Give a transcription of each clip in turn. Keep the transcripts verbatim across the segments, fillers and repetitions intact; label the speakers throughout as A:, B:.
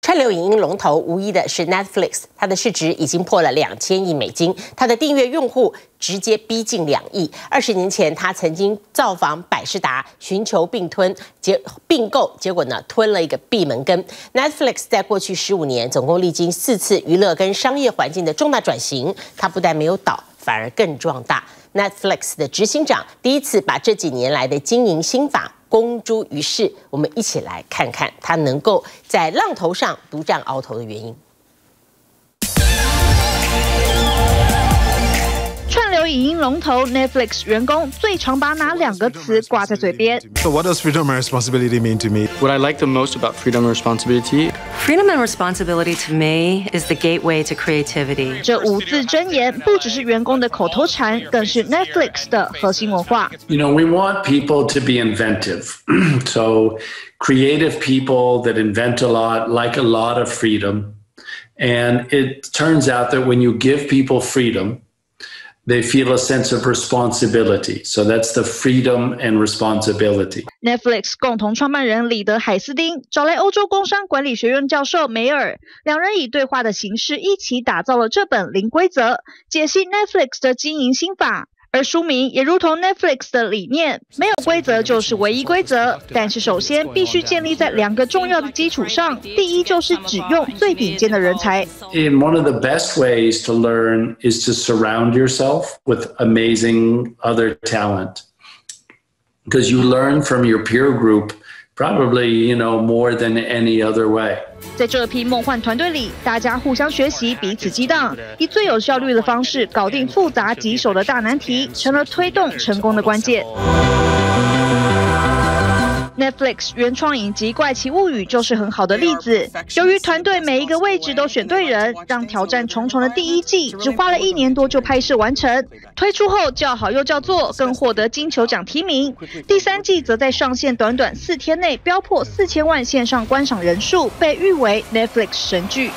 A: 串流影音龙头无疑的是 Netflix， 它的市值已经破了两千亿美金，它的订阅用户直接逼近两亿。二十年前，它曾经造访百视达，寻求并吞、结并购，结果呢，吞了一个闭门羹。Netflix 在过去十五年，总共历经四次娱乐跟商业环境的重大转型，它不但没有倒，反而更壮大。Netflix 的执行长第一次把这几年来的经营心法公诸于世，我们一起来看看他能够在浪头上独占鳌头的原因。
B: 串流影音龙头 Netflix 员工最常把哪两个词挂在嘴边
C: ？So what does freedom and responsibility mean to me?
D: What I like the most about freedom and responsibility.
E: Freedom and responsibility to me is the gateway to creativity.
B: 这五字真言不只是员工的口头禅，更是 Netflix 的核心文化。
F: You know, we want people to be inventive. So creative people that invent a lot, like a lot of freedom. And it turns out that when you give people freedom, they feel a sense of responsibility. So that's the freedom and responsibility.
B: Netflix 共同创办人李德海斯汀找来欧洲工商管理学院教授梅尔，两人以对话的形式一起打造了这本零规则，解析 Netflix 的经营心法。而书名也如同 Netflix 的理念，没有规则就是唯一规则，但是首先必须建立在两个重要的基础上。第一就是只用最顶尖的人才。
F: And one of the best ways to learn is to surround yourself with amazing other talent, because you learn from your peer group probably, you know, more than any other way.
B: 在这批梦幻团队里，大家互相学习，彼此激荡，以最有效率的方式搞定复杂棘手的大难题，成了推动成功的关键。Netflix 原创影集《怪奇物语》就是很好的例子。由于团队每一个位置都选对人，让挑战重重的第一季只花了一年多就拍摄完成。推出后叫好又叫座，更获得金球奖提名。第三季则在上线短短四天内飙破四千万线上观赏人数，被誉为 Netflix 神剧。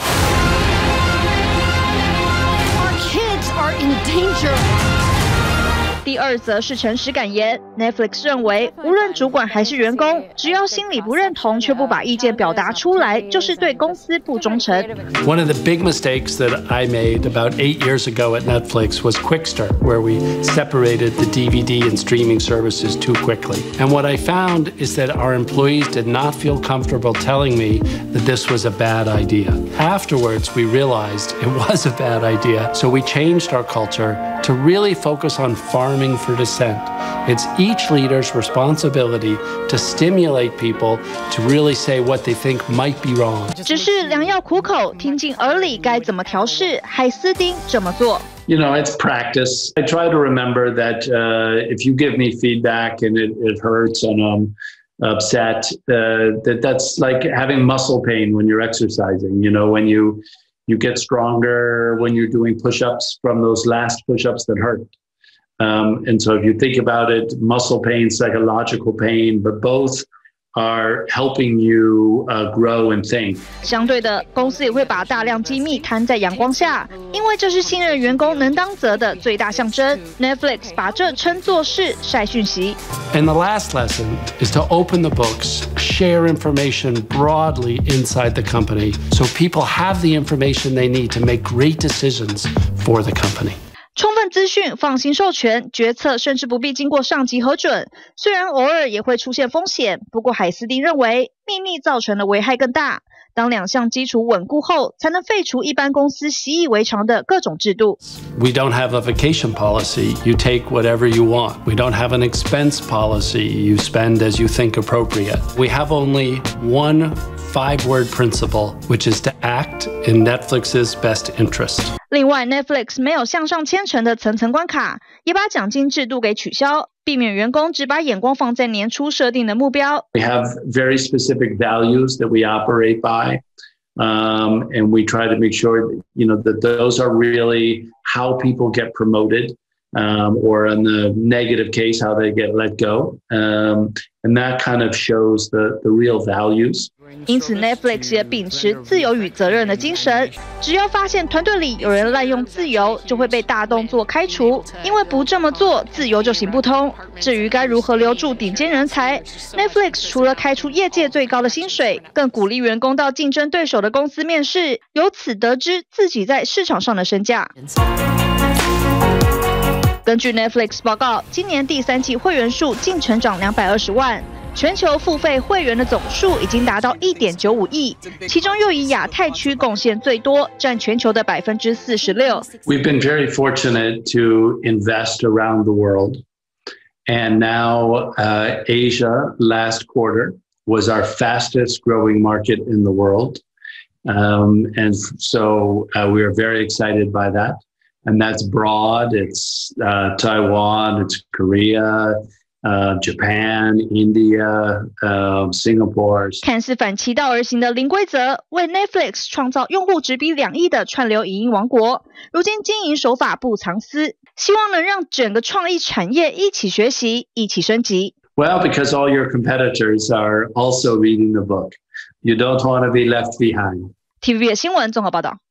G: Our kids are in danger.
B: 第二则是诚实感言 ，Netflix 认为，无论主管还是员工，只要心里不认同却不把意见表达出来，就是对公司不忠诚。
H: One of the big mistakes that I made about eight years ago at Netflix was Quickster, where we separated the D V D and streaming services too quickly. And what I found is that our employees did not feel comfortable telling me that this was a bad idea. Afterwards, we realized it was a bad idea, so we changed our culture to really focus on farming for dissent. It's each leader's responsibility to stimulate people to really say what they think might be wrong.
B: 只是良药苦口，听进耳里该怎么调试？海斯汀这么做。
F: You know, it's practice. I try to remember that uh, if you give me feedback and it, it hurts and I'm upset, uh, that that's like having muscle pain when you're exercising. You know, when you you get stronger when you're doing push-ups from those last push-ups that hurt. Um, and so if you think about it, muscle pain, psychological pain, but both are helping you uh, grow and think.
B: 相对的，公司也会把大量机密摊在阳光下，因为这是信任员工能当责的最大象征。Netflix 把这称作是晒讯息。
H: And the last lesson is to open the books, share information broadly inside the company, so people have the information they need to make great decisions for the company.
B: 充分资讯，放心授权，决策甚至不必经过上级核准。虽然偶尔也会出现风险，不过海斯汀认为秘密造成的危害更大。当两项基础稳固后，才能废除一般公司习以为常的各种制度。
H: We don't have a vacation policy. You take whatever you want. We don't have an expense policy. You spend as you think appropriate. We have only one five-word principle, which is to act in Netflix's best interest.
B: 另外 ，Netflix 没有向上牵成的层层关卡，也把奖金制度给取消，避免员工只把眼光放在年初设定的目标。
F: We have very specific values that we operate by, um, and we try to make sure that, you know, that those are really how people get promoted, um, or in the negative case, how they get let go. Um, and that kind of shows the, the real values.
B: 因此 Netflix 也秉持自由与责任的精神，只要发现团队里有人滥用自由，就会被大动作开除，因为不这么做，自由就行不通。至于该如何留住顶尖人才 ，Netflix 除了开出业界最高的薪水，更鼓励员工到竞争对手的公司面试，由此得知自己在市场上的身价。根据 Netflix 报告，今年第三季会员数净成长两百二十万。全球付费会员的总数已经达到 一点九五亿，其中又以亚太区贡献最多，占全球的百分之四十六。
F: We've been very fortunate to invest around the world, and now uh, Asia last quarter was our fastest growing market in the world, um, and so uh, we are very excited by that. And that's broad. It's uh, Taiwan, it's Korea.Uh, Japan, India, uh, Singapore.
B: 看似反其道而行的零规则，为 Netflix 创造用户直逼两亿的串流影音王国。如今经营手法不藏私，希望能让整个创意产业一起学习，一起升级。
F: Well, because all your competitors are also reading the book, you don't want to be left behind.
B: T V B 新闻综合报道。